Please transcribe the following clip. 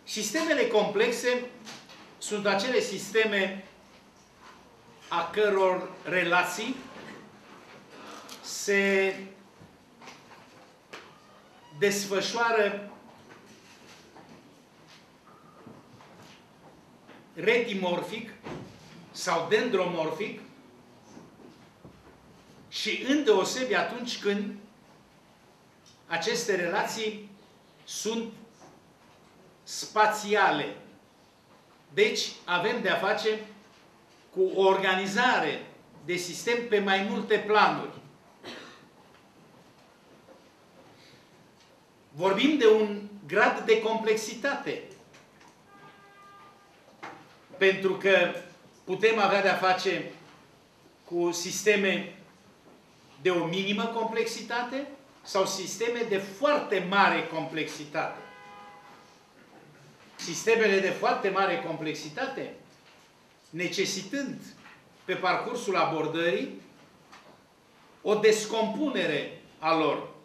Sistemele complexe sunt acele sisteme a căror relații se desfășoară retimorfic sau dendromorfic și îndeosebi atunci când aceste relații sunt spațiale. Deci avem de-a face cu o organizare de sistem pe mai multe planuri. Vorbim de un grad de complexitate. Pentru că putem avea de-a face cu sisteme de o minimă complexitate sau sisteme de foarte mare complexitate. Sistemele de foarte mare complexitate, necesitând pe parcursul abordării o descompunere a lor